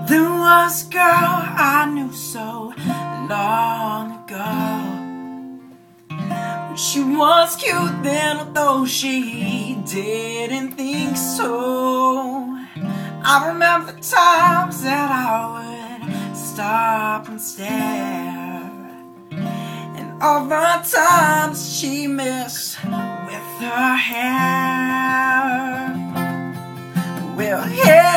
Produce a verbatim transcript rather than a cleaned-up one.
There was a girl I knew so long ago. She was cute then, although she didn't think so. I remember the times that I would stop and stare, and all the times she messed with her hair. Well, hair